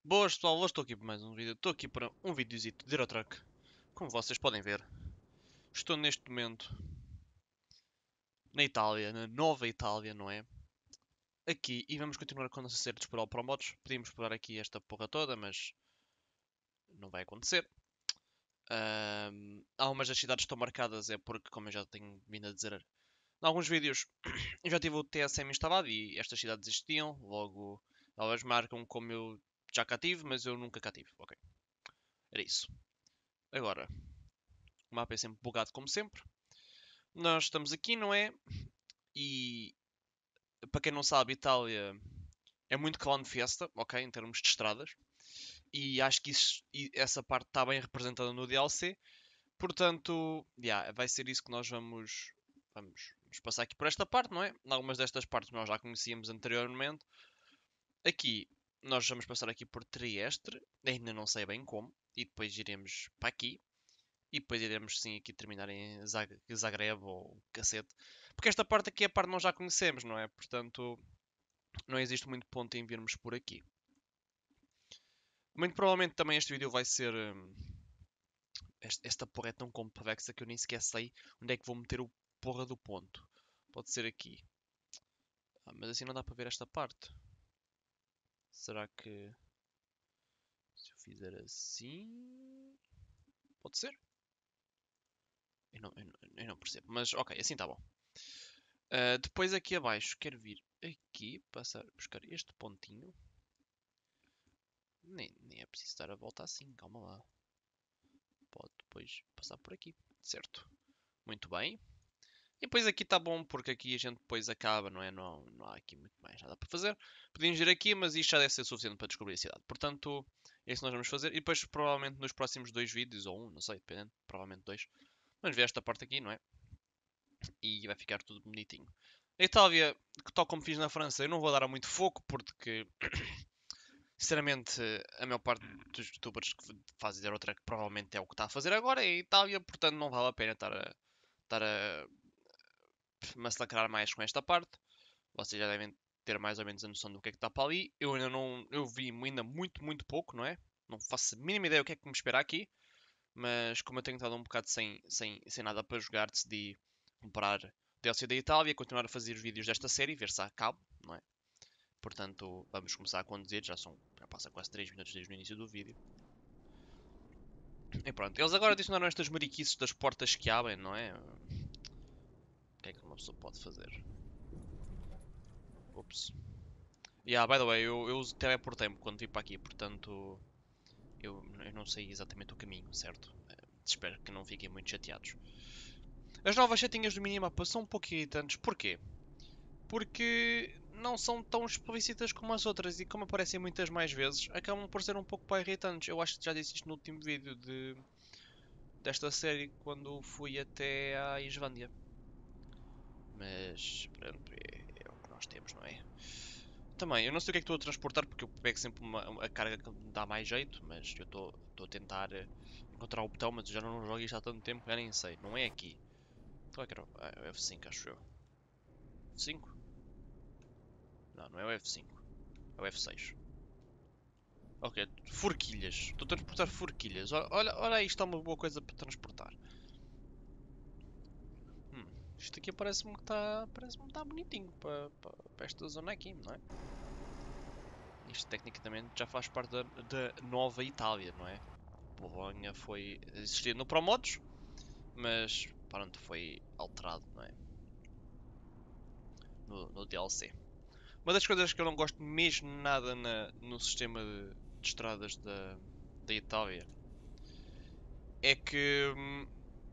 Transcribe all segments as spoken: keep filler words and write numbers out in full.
Boas pessoal, hoje estou aqui para mais um vídeo. Estou aqui para um videozito de Eurotruck. Como vocês podem ver, estou neste momento na Itália, na nova Itália, não é? Aqui, e vamos continuar com a nossa série de explorar para modos. Podíamos explorar aqui esta porra toda, mas não vai acontecer. Ahm, algumas das cidades estão marcadas, é porque, como eu já tenho vindo a dizer em alguns vídeos, eu já tive o T S M instalado e estas cidades existiam. Logo, elas marcam como eu já cá tive, mas eu nunca cá tive. Ok, era isso. Agora, o mapa é sempre bugado como sempre. Nós estamos aqui, não é? E para quem não sabe, Itália é muito clown fiesta, ok? Em termos de estradas. E acho que isso, essa parte está bem representada no D L C. Portanto, yeah, vai ser isso que nós vamos, vamos, vamos passar aqui por esta parte, não é? Algumas destas partes nós já conhecíamos anteriormente. Aqui, nós vamos passar aqui por Trieste. Ainda não sei bem como. E depois iremos para aqui. E depois iremos sim aqui terminar em Zag Zagreb ou cacete. Porque esta parte aqui é a parte que nós já conhecemos, não é? Portanto, não existe muito ponto em virmos por aqui. Muito provavelmente também este vídeo vai ser... hum, esta porra é tão complexa que eu nem sequer sei onde é que vou meter o porra do ponto. Pode ser aqui. Ah, mas assim não dá para ver esta parte. Será que... Se eu fizer assim... Pode ser? Eu não, eu não, eu não percebo. Mas ok, assim está bom. Uh, depois aqui abaixo, quero vir aqui, passar, buscar este pontinho. Nem, nem é preciso dar a volta assim, calma lá. Pode depois passar por aqui, certo? Muito bem. E depois aqui está bom, porque aqui a gente depois acaba, não é? Não, não há aqui muito mais nada para fazer. Podíamos ir aqui, mas isto já deve ser suficiente para descobrir a cidade. Portanto, é isso que nós vamos fazer. E depois, provavelmente, nos próximos dois vídeos, ou um, não sei, dependendo, provavelmente dois, vamos ver esta parte aqui, não é? E vai ficar tudo bonitinho. A Itália, que tal como fiz na França, eu não vou dar a muito foco, porque sinceramente, a maior parte dos youtubers que fazem Eurotrack provavelmente é o que está a fazer agora, é a Itália, portanto não vale a pena estar a, estar a massacrar mais com esta parte. Vocês já devem ter mais ou menos a noção do que é que está para ali. Eu ainda não, eu vi ainda muito, muito pouco, não é? Não faço a mínima ideia o que é que me espera aqui, mas como eu tenho estado um bocado sem, sem, sem nada para jogar, decidi comprar D L C da Itália, continuar a fazer os vídeos desta série, ver se acabo, não é? Portanto, vamos começar a conduzir, já são, já passa quase três minutos desde o início do vídeo. E pronto, eles agora adicionaram estas mariquices das portas que abrem, não é? O que é que uma pessoa pode fazer? Ups. Yeah, by the way, eu, eu teleportei-me quando vim para aqui, portanto eu, eu não sei exatamente o caminho, certo? Eh, espero que não fiquem muito chateados. As novas setinhas do minimapa são um pouco irritantes, porquê? Porque não são tão explícitas como as outras e como aparecem muitas mais vezes, acabam por ser um pouco para irritantes. Eu acho que já disse isto no último vídeo de, desta série, quando fui até à Islândia. Mas, pronto, é, é o que nós temos, não é? Também, eu não sei o que é que estou a transportar porque eu pego sempre uma, a carga que me dá mais jeito, mas eu estou a tentar eh, encontrar o botão, mas eu já não jogo isto há tanto tempo, já nem sei. Não é aqui. Qual é que era? Ah, é o F cinco, acho eu. F cinco? Não, não é o F cinco. É o F seis. Ok, forquilhas. Estou a transportar forquilhas. Olha, olha aí, isto é uma boa coisa para transportar. Hum, isto aqui parece-me que está parece-me que está bonitinho para, para, para esta zona aqui, não é? Isto tecnicamente já faz parte da, da nova Itália, não é? Bolonha foi existir no Promodos, mas pronto, foi alterado, não é? No, no D L C. Uma das coisas que eu não gosto mesmo nada na, no sistema de, de estradas da, da Itália é que hum,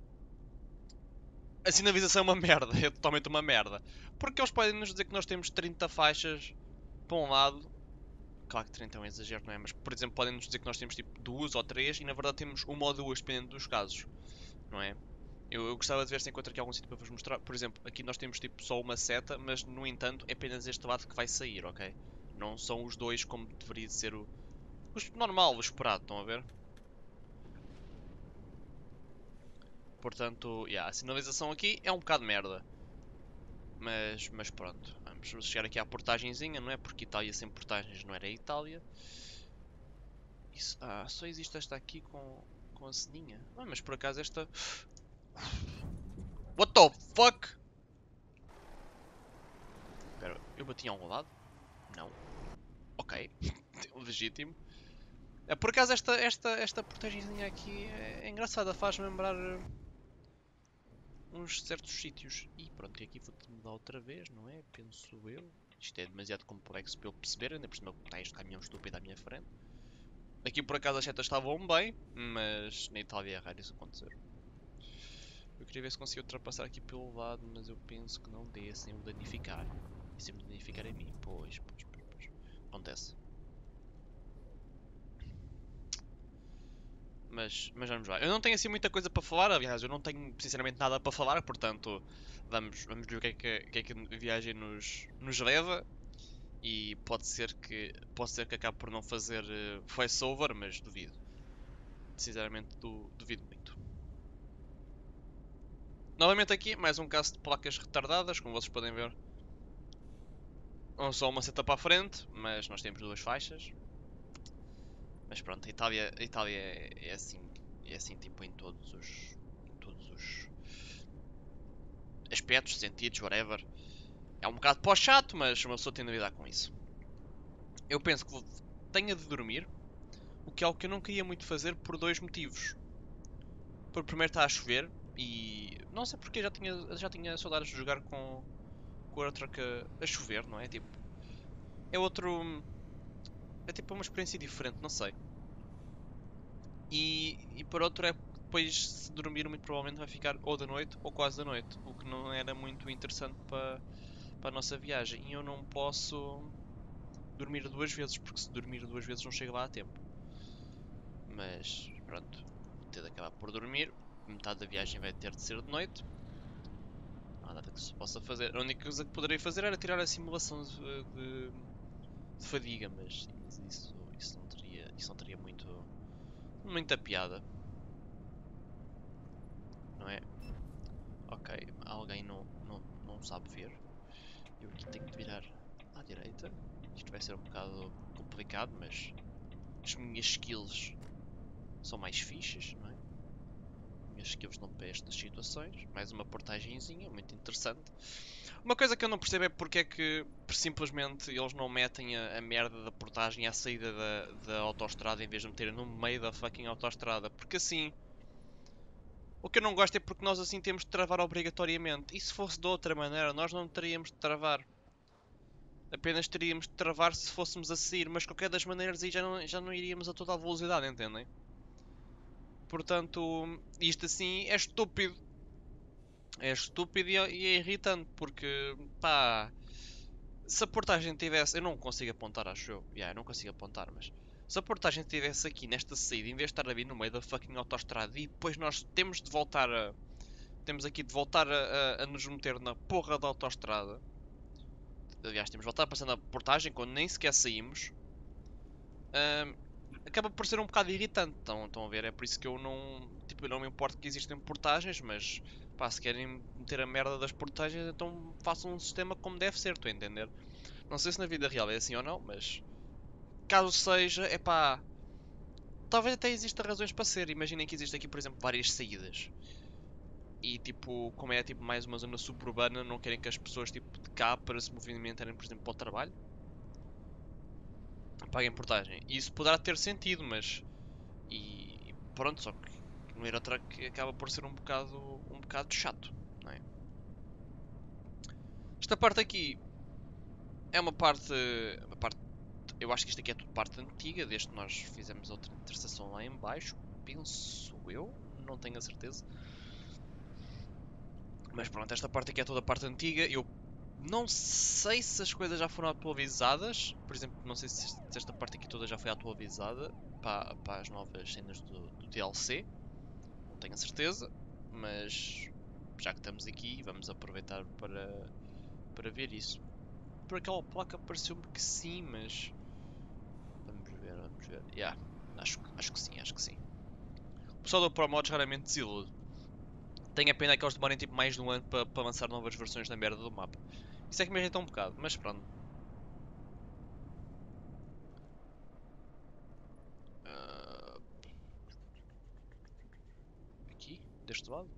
a sinalização é uma merda, é totalmente uma merda. Porque eles podem nos dizer que nós temos trinta faixas para um lado. Claro que trinta é um exagero, não é? Mas, por exemplo, podem nos dizer que nós temos tipo duas ou três e na verdade temos uma ou duas, dependendo dos casos, não é? Eu, eu gostava de ver se encontro aqui algum sítio para vos mostrar. Por exemplo, aqui nós temos tipo só uma seta, mas no entanto é apenas este lado que vai sair, ok? Não são os dois como deveria ser o, o normal, o esperado, estão a ver? Portanto, yeah, a sinalização aqui é um bocado merda. Mas, mas pronto, vamos chegar aqui à portagenzinha, não é? Porque Itália sem portagens não era Itália. Isso, ah, só existe esta aqui com, com a ceninha. Ah, mas por acaso esta... What the fuck? Espera, eu bati em algum lado? Não. Ok. Legítimo. É, por acaso esta, esta, esta protegizinha aqui é, é engraçada. Faz-me lembrar uh, uns certos sítios. E pronto, e aqui vou-te mudar outra vez, não é? Penso eu. Isto é demasiado complexo para eu perceber. Ainda por cima está este caminhão estúpido à minha frente. Aqui por acaso as setas estavam bem, mas na Itália é raro isso acontecer. Eu queria ver se conseguia ultrapassar aqui pelo lado, mas eu penso que não dê sem o danificar. E sem me danificar a mim. Pois, pois, pois, pois. Acontece. Mas, mas vamos lá. Eu não tenho assim muita coisa para falar, aliás, eu não tenho sinceramente nada para falar, portanto, vamos, vamos ver o que é que, o que, é que a viagem nos, nos leva. E pode ser que, pode ser que acabe por não fazer uh, voice-over, mas duvido. Sinceramente, du, duvido muito. Novamente aqui, mais um caso de placas retardadas, como vocês podem ver. Não só uma seta para a frente, mas nós temos duas faixas. Mas pronto, a Itália, a Itália é, é assim, é assim tipo em todos os, em todos os aspectos, sentidos, whatever. É um bocado pós-chato, mas uma pessoa tem de lidar com isso. Eu penso que vou, tenha de dormir, o que é algo que eu não queria muito fazer por dois motivos. Por primeiro está a chover e não sei porque já tinha, já tinha saudades de jogar com, com a outra que a chover, não é? Tipo, é outro, é tipo uma experiência diferente, não sei. E, e por outro é que depois se dormir muito provavelmente vai ficar ou da noite ou quase da noite, o que não era muito interessante para, para a nossa viagem. E eu não posso dormir duas vezes, porque se dormir duas vezes não chega lá a tempo. Mas pronto, vou ter de acabar por dormir. Metade da viagem vai ter de ser de noite. Não há nada que se possa fazer. A única coisa que poderei fazer era tirar a simulação de, de, de fadiga, mas, mas isso, isso, não teria, isso não teria muito, muita piada, não é? Ok, alguém não, não, não sabe ver. Eu aqui tenho de virar à direita. Isto vai ser um bocado complicado, mas as minhas skills são mais fixes, não é? As minhas skills dão para estas situações. Mais uma portagenzinha, muito interessante. Uma coisa que eu não percebo é porque é que simplesmente eles não metem a, a merda da portagem à saída da, da autoestrada em vez de meterem no meio da fucking autoestrada. Porque assim, o que eu não gosto é porque nós assim temos de travar obrigatoriamente. E se fosse de outra maneira, nós não teríamos de travar. Apenas teríamos de travar se fôssemos a sair, mas de qualquer das maneiras aí já não, já não iríamos a toda a velocidade, entendem? Portanto, isto assim é estúpido. É estúpido e é, e é irritante, porque, pá, se a portagem tivesse. Eu não consigo apontar, acho eu. Yeah, eu não consigo apontar, mas. Se a portagem estivesse aqui nesta saída, em vez de estar a vir no meio da fucking autoestrada e depois nós temos de voltar a. Temos aqui de voltar a, a, a nos meter na porra da autoestrada. Aliás, temos de voltar passando a portagem quando nem sequer saímos. Ahm, acaba por ser um bocado irritante. Estão, estão a ver? É por isso que eu não. Tipo, eu não me importo que existem portagens, mas. Pá, se querem meter a merda das portagens, então façam um sistema como deve ser, estou a entender? Não sei se na vida real é assim ou não, mas. Caso seja, é pá. Talvez até exista razões para ser. Imaginem que existe aqui, por exemplo, várias saídas. E tipo, como é tipo mais uma zona suburbana, não querem que as pessoas tipo de cá para se movimentarem, por exemplo, para o trabalho, paguem portagem. E isso poderá ter sentido, mas. E pronto, só que no Eurotruck acaba por ser um bocado, um bocado chato, não é? Esta parte aqui é uma parte, uma parte. Eu acho que isto aqui é tudo parte antiga, desde que nós fizemos outra interseção lá em baixo. Penso eu, não tenho a certeza. Mas pronto, esta parte aqui é toda a parte antiga. Eu não sei se as coisas já foram atualizadas. Por exemplo, não sei se esta parte aqui toda já foi atualizada para, para as novas cenas do, do D L C. Não tenho a certeza. Mas já que estamos aqui, vamos aproveitar para, para ver isso. Por aquela placa pareceu-me que sim, mas. Vamos ver, vamos ver. Yeah, acho, acho que sim, acho que sim. O pessoal do ProMods raramente desilude. Tenho a pena que eles demorem tipo mais de um ano para pa lançar novas versões da merda do mapa. Isso é que me irrita um bocado, mas pronto. deste lado.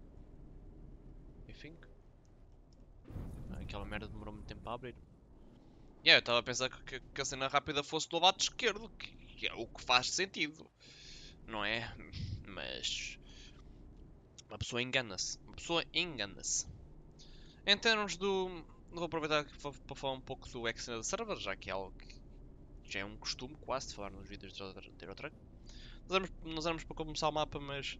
I think. Aquela merda demorou muito tempo a abrir. E yeah, eu estava a pensar que, que a cena rápida fosse do lado esquerdo, que, que é o que faz sentido, não é? Mas uma pessoa engana-se. Uma pessoa engana-se. Em termos do. Vou aproveitar para falar um pouco do Extended Server, já que é algo que já é um costume quase de falar nos vídeos de Euro Truck. Nós éramos, nós éramos para começar o mapa, mas.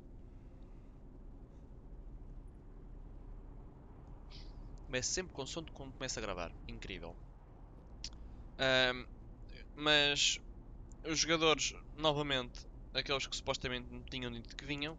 Começo sempre com som quando começo a gravar. Incrível. Um, mas os jogadores, novamente, aqueles que supostamente não tinham dito que vinham,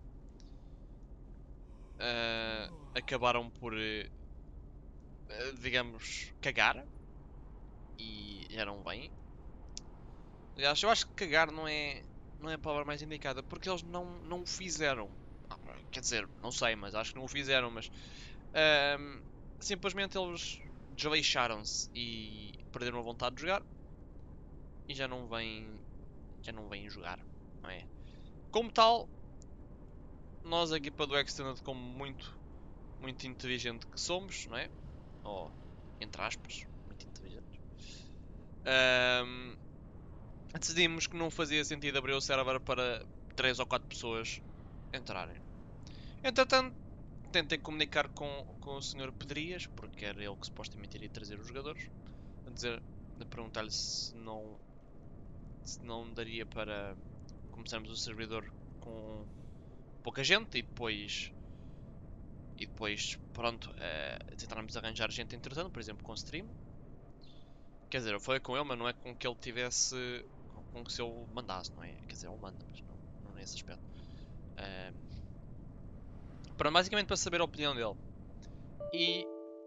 uh, acabaram por, uh, digamos, cagar e já não vêm. Aliás, eu acho que cagar não é, não é a palavra mais indicada, porque eles não, não o fizeram. Ah, quer dizer, não sei, mas acho que não o fizeram, mas um, simplesmente eles desleixaram-se e perderam a vontade de jogar e já não vêm, já não vêm jogar, não é? Como tal, nós a equipa do Extended, como muito, muito inteligente que somos, não é? Ou, entre aspas, muito inteligentes, um, decidimos que não fazia sentido abrir o server para três ou quatro pessoas entrarem. Entretanto, tentei comunicar com, com o senhor Pedrias, porque era ele que supostamente iria trazer os jogadores, a dizer, a perguntar-lhe se não, se não daria para começarmos o servidor com pouca gente e depois e depois, pronto, uh, tentarmos arranjar gente entretanto, por exemplo, com stream. Quer dizer, eu falei com ele, mas não é com que ele tivesse, com que se ele mandasse, não é? Quer dizer, ele manda, mas não, não nesse aspecto. Uh, pronto, basicamente para saber a opinião dele. E,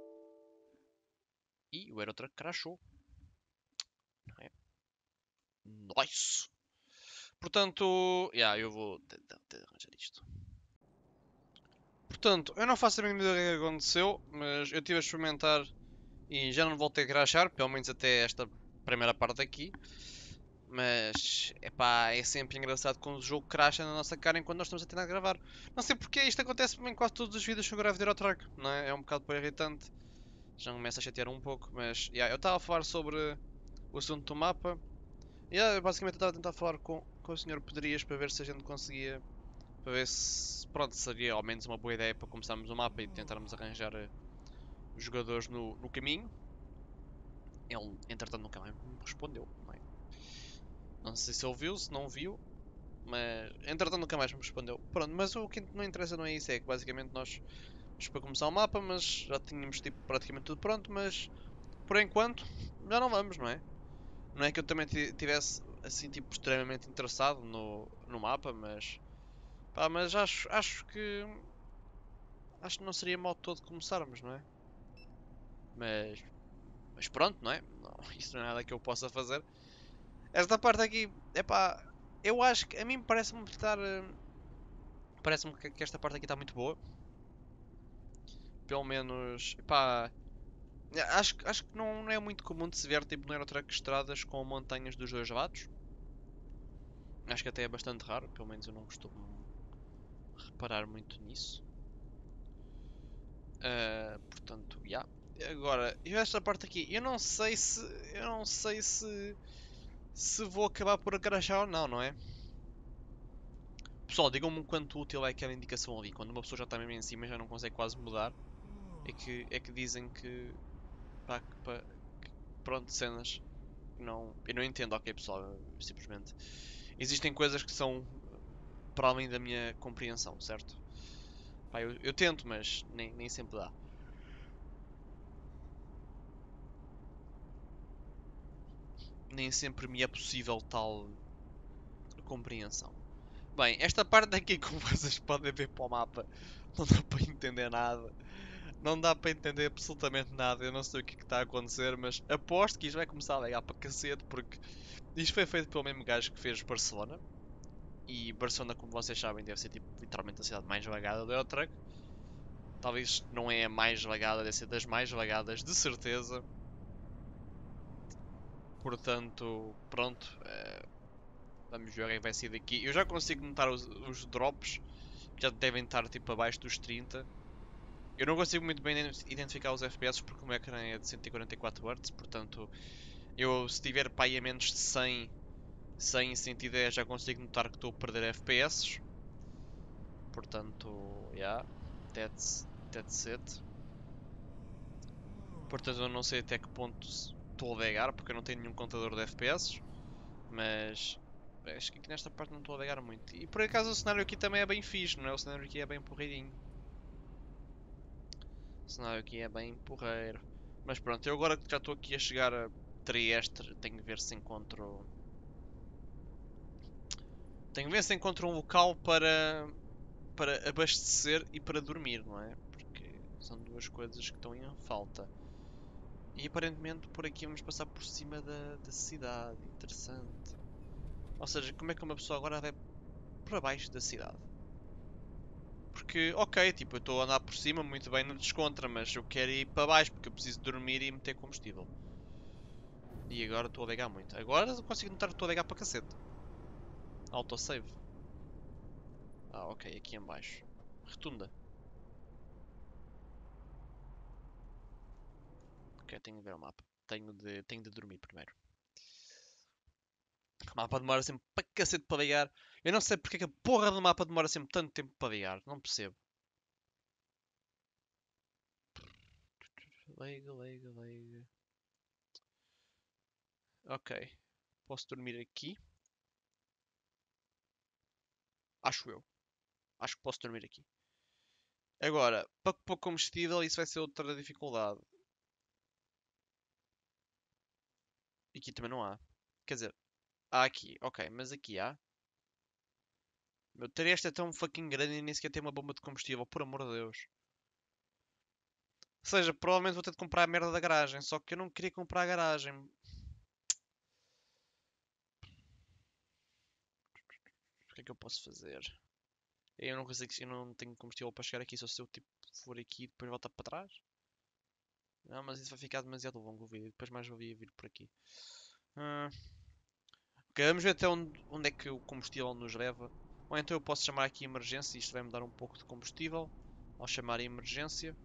e o Aerotruck crashou. Não é? Nice! Portanto, yeah, eu vou tentar arranjar isto. Portanto, eu não faço a mínima ideia do que aconteceu, mas eu estive a experimentar e já não voltei a crashar, pelo menos até esta primeira parte aqui. Mas, epá, é sempre engraçado quando o jogo crasha na nossa cara enquanto nós estamos a tentar gravar. Não sei porque isto acontece em quase todos os vídeos que eu gravo de Euro-Truck, não é? É um bocado irritante. Já começa a chatear um pouco, mas, yeah, eu estava a falar sobre o assunto do mapa. E, yeah, basicamente eu estava a tentar falar com, com o senhor Pedrias para ver se a gente conseguia, para ver se, pronto, seria ao menos uma boa ideia para começarmos o mapa e tentarmos arranjar uh, os jogadores no, no caminho. Ele, entretanto, nunca mais me respondeu, não é? Não sei se ele viu, se não viu, mas entretanto nunca mais me respondeu. Pronto, mas o que não interessa não é isso, é que basicamente nós vamos para começar o mapa, mas já tínhamos tipo praticamente tudo pronto, mas por enquanto já não vamos, não é? Não é que eu também tivesse assim tipo extremamente interessado no, no mapa, mas pá, mas acho, acho que acho que não seria mal todo começarmos, não é? Mas mas pronto, não é? Não, isso não é nada que eu possa fazer. Esta parte aqui, é pá, eu acho que a mim parece-me estar. Parece-me que, que esta parte aqui está muito boa. Pelo menos, pá, acho, acho que não, não é muito comum de se ver tipo no Eurotruck estradas com montanhas dos dois lados. Acho que até é bastante raro, pelo menos eu não costumo reparar muito nisso. Uh, portanto, já. Yeah. Agora, eu esta parte aqui, eu não sei se. Eu não sei se. Se vou acabar por crashar ou não, não é? Pessoal, digam-me quanto útil é aquela indicação ali. Quando uma pessoa já está mesmo em cima e já não consegue quase mudar. É que, é que dizem que. Pá, que, pá, que, pronto, cenas. Não, eu não entendo, ok, pessoal. Simplesmente. Existem coisas que são para além da minha compreensão, certo? Pá, eu, eu tento, mas nem, nem sempre dá. Nem sempre me é possível tal compreensão. Bem, esta parte aqui, como vocês podem ver para o mapa, não dá para entender nada. Não dá para entender absolutamente nada. Eu não sei o que, é que está a acontecer, mas aposto que isto vai começar a ligar para cacete, porque isto foi feito pelo mesmo gajo que fez Barcelona. E Barcelona, como vocês sabem, deve ser tipo literalmente a cidade mais vagada do Eurotruck. Talvez não é a mais vagada, deve ser das mais vagadas, de certeza. Portanto, pronto. Uh, vamos ver o que vai sair daqui. Eu já consigo notar os, os drops já devem estar tipo abaixo dos trinta. Eu não consigo muito bem identificar os F P S porque o meu ecrã é de cento e quarenta e quatro hertz, portanto, eu se tiver para aí a menos de cem, cem, cento e dez já consigo notar que estou a perder F P S. Portanto, yeah, that's, that's it. Portanto, eu não sei até que ponto estou a lagar, porque eu não tenho nenhum contador de F P S. Mas acho que aqui nesta parte não estou a lagar muito. E por acaso o cenário aqui também é bem fixe, não é? O cenário aqui é bem porreirinho. O cenário aqui é bem porreiro. Mas pronto, eu agora que já estou aqui a chegar a Trieste, tenho que ver se encontro... Tenho que ver se encontro um local para... para abastecer e para dormir, não é? Porque são duas coisas que estão em falta. E aparentemente por aqui vamos passar por cima da, da cidade. Interessante. Ou seja, como é que uma pessoa agora vai para baixo da cidade? Porque, ok, tipo, eu estou a andar por cima muito bem na descontra, mas eu quero ir para baixo porque eu preciso dormir e meter combustível. E agora estou a ligar muito. Agora consigo notar que estou a ligar para cacete. Autosave. Ah, ok, aqui em baixo. Retunda. Ok, tenho de ver o mapa. Tenho de, tenho de dormir primeiro. O mapa demora sempre para cacete para ligar. Eu não sei porque é que a porra do mapa demora sempre tanto tempo para ligar. Não percebo. Liga, liga, liga. Ok. Posso dormir aqui? Acho eu. Acho que posso dormir aqui. Agora, para pôr combustível, isso vai ser outra dificuldade. E aqui também não há. Quer dizer, há aqui. Ok, mas aqui há. Meu, ter esta é tão fucking grande e nem sequer tem uma bomba de combustível, por amor de Deus. Ou seja, provavelmente vou ter de comprar a merda da garagem, só que eu não queria comprar a garagem. O que é que eu posso fazer? Eu não consigo, eu não tenho combustível para chegar aqui, só se eu tipo for aqui e depois voltar para trás. Não, mas isso vai ficar demasiado longo o vídeo, depois mais ouvir vir por aqui. Ah, ok, vamos ver até onde, onde é que o combustível nos leva. Ou então eu posso chamar aqui emergência e isto vai-me dar um pouco de combustível. Ao chamar a emergência.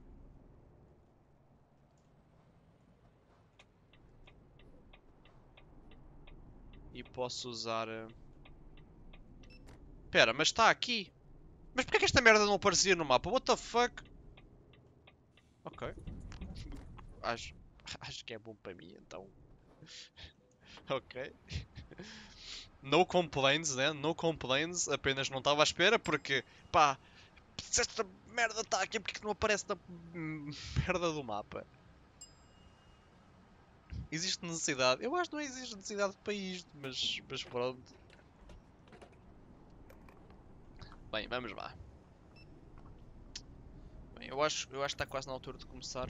E posso usar... Espera, uh... mas está aqui. Mas porquê que esta merda não aparecia no mapa? What the fuck? Ok. Acho, acho que é bom para mim, então. Ok. No complaints, né? No complaints. Apenas não estava à espera porque... Pá... Se esta merda está aqui, porque que não aparece na merda do mapa? Existe necessidade? Eu acho que não existe necessidade para isto, mas, mas pronto. Bem, vamos lá. Bem, eu acho, eu acho que está quase na altura de começar.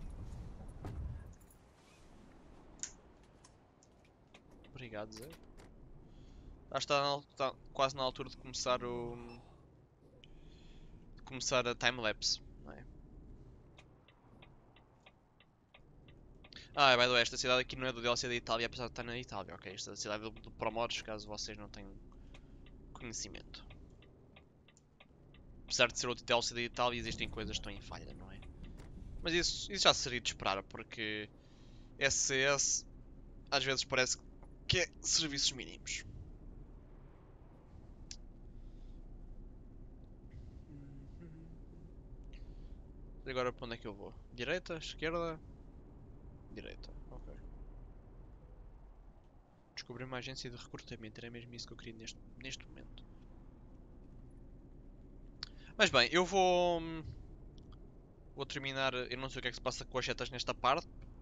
Obrigado, Zé. Acho que está, na, está quase na altura de começar o... De começar a time-lapse, não é? Ah, by the way, esta cidade aqui não é do D L C da Itália, apesar de estar na Itália, ok? Esta é a cidade do, do Promods, caso vocês não tenham conhecimento. Apesar de ser outro D L C da Itália, existem coisas que estão em falha, não é? Mas isso, isso já seria de esperar, porque S C S às vezes parece que é serviços mínimos. E agora para onde é que eu vou? Direita? Esquerda? Direita, ok. Descobri uma agência de recrutamento, era mesmo isso que eu queria neste, neste momento. Mas bem, eu vou... Vou terminar... Eu não sei o que é que se passa com as setas nesta parte.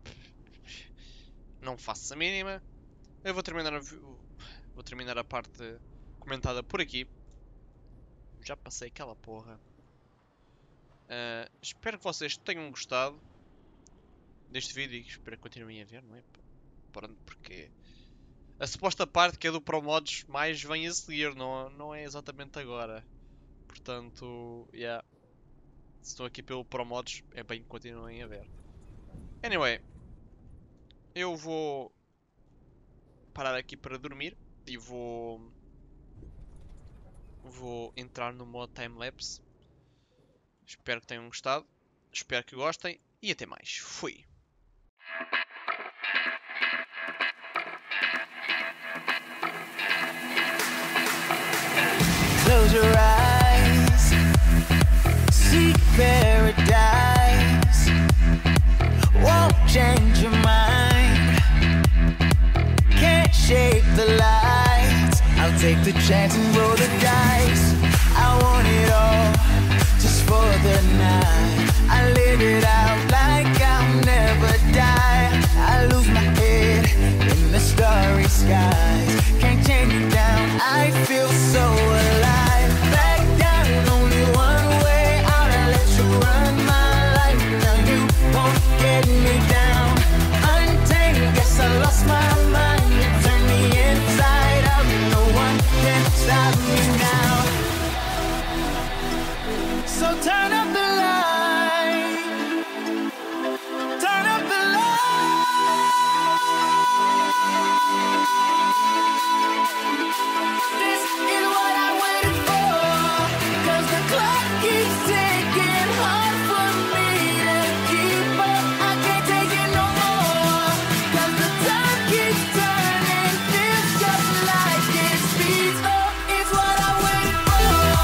Não faço a mínima. Eu vou terminar a, vou terminar a parte comentada por aqui. Já passei aquela porra. Uh, espero que vocês tenham gostado deste vídeo e espero que continuem a ver, não é? Pronto, porque a suposta parte que é do ProMods mais vem a seguir, não, não é exatamente agora. Portanto, yeah. Se estão aqui pelo ProMods, é bem que continuem a ver. Anyway, eu vou parar aqui para dormir e vou vou entrar no modo time-lapse. Espero que tenham gostado. Espero que gostem. E até mais. Fui. Close your eyes, seek paradise. Won't change your mind. Can't shake the lights. I'll take the chance and roll the dice. I want it all, just for the night. I live it out like I'll never die. I lose my head in the starry skies. Can't tame me down, I feel so alive. Back down, only one way out. I let you run my life. Now you won't get me down. Untamed, guess I lost my mind. You turn me inside out. No one can stop me now. So turn up the light. Turn up the light. This is what I waited for. Cause the clock keeps ticking, hard for me to keep up. I can't take it no more. Cause the time keeps turning, feels just like it speeds up. It's what I waited for.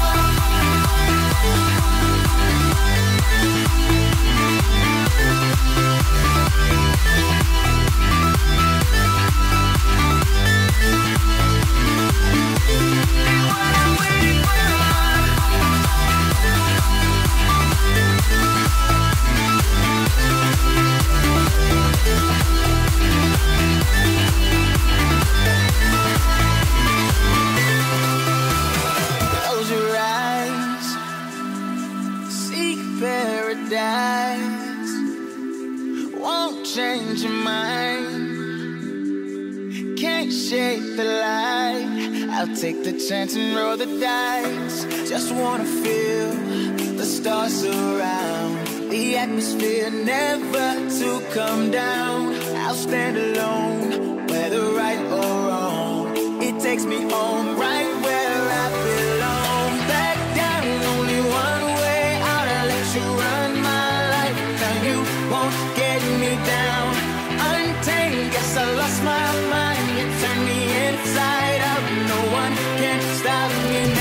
Close your eyes, seek paradise. Won't change your mind. Can't shake the light. I'll take the chance and roll the dice. Just wanna feel the stars surround. The atmosphere never to come down. I'll stand alone, whether right or wrong. It takes me home, right where I belong. Back down, only one way out. I let you run my life. Now you won't get me down. Untamed, guess I lost my mind. You turn me inside out. No one can stop me